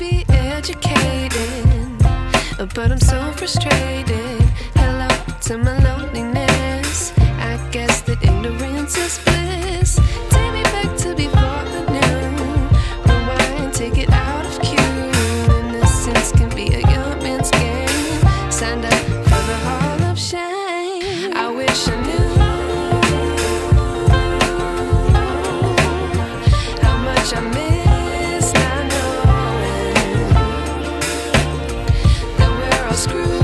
be educated, but I'm so frustrated. Hello to my loneliness. I guess that ignorance is bliss. Take me back to before I knew. Rewind, take it out of cue. Innocence can be a young man's game. Signed up for the Hall of Shame. I wish I knew how much I miss not knowing that we're all screwed.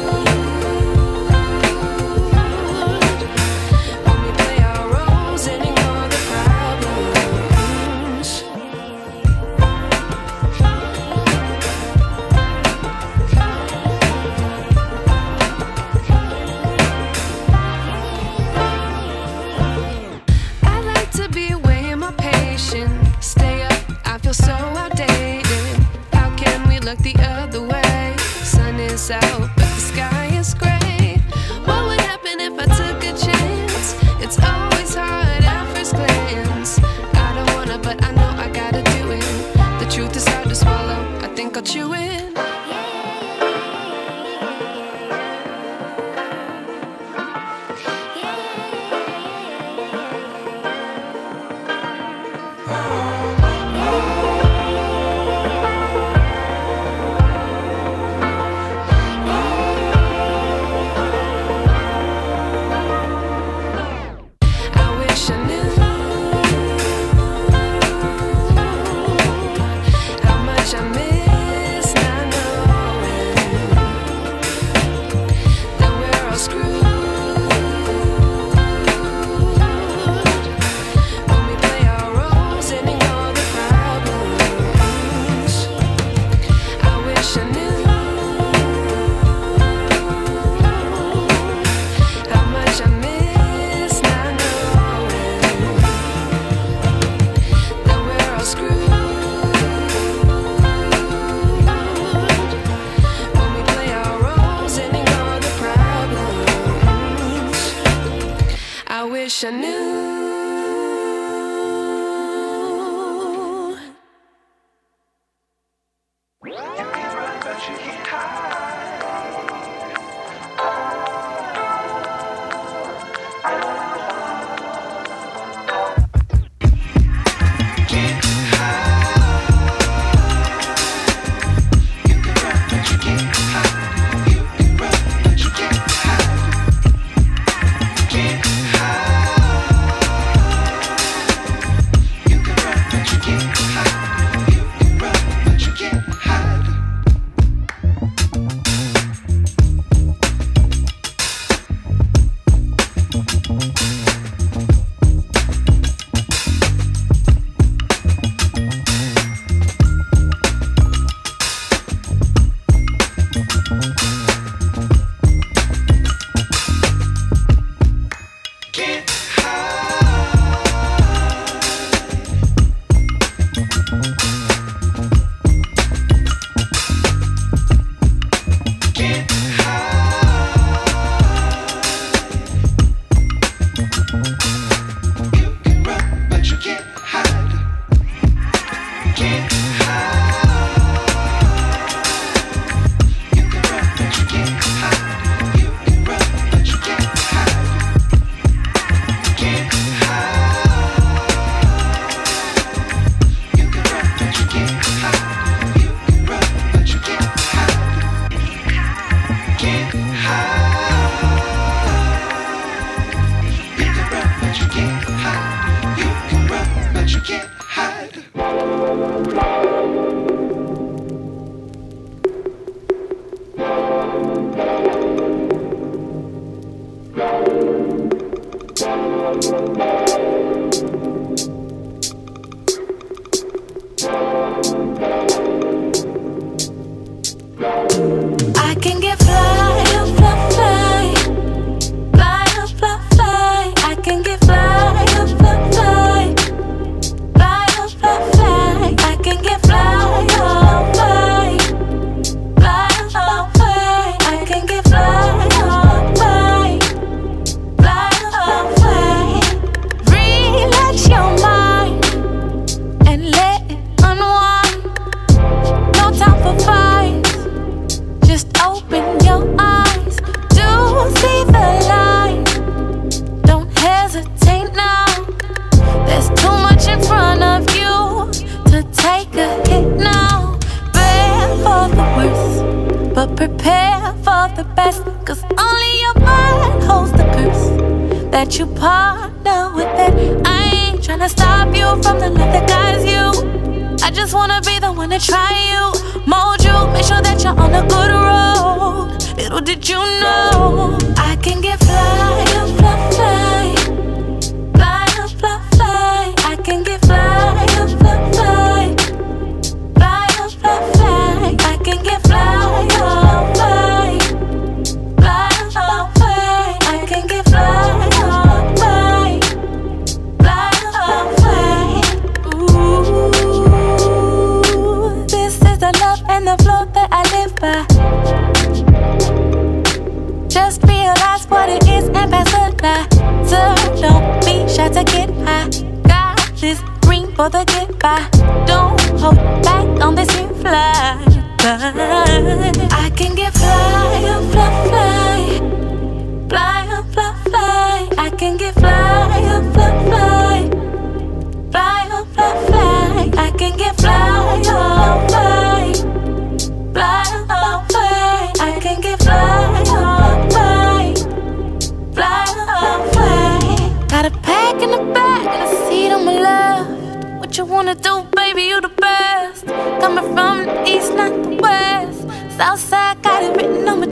Stay up, I feel so outdated. How can we look the other way? Sun is out, but the sky is gray. What would happen if I took a chance? It's always hard at first glance. I don't wanna, but I know I gotta do it. The truth is hard to swallow, I think I'll chew it. I wish I knew. You can run, but you can't hide. Can't hide. You can run, but you can't hide. You can run, but you can't hide. Can't hide. prepare for the best, cause only your mind holds the curse that you partner with it. I ain't tryna stop you from the love that guides you. I just wanna be the one to try you, mold you, make sure that you're on a good road. Little did you know, I can get fly, fly, fly, fly, fly, fly. I can get fly, fly, fly, fly, fly, fly. I can get fly, fly, fly, fly, fly. I can get fly, fly, fly, fly. Ooh, this is the love and the flow that I live by. Just realize what it is and pass the lie. So don't be shy to get high. Got this green for the goodbye. Don't hold back on this new fly. I can get fly, fly, fly, fly, fly, fly. I can get fly, fly, fly, fly, fly, fly. I can get fly, fly, fly, fly, fly. I can get fly, fly, fly, fly. Got a pack in the back and a seat on my left. What you wanna do, baby? You the best. Coming from the east, not the west. Southside, got it written on my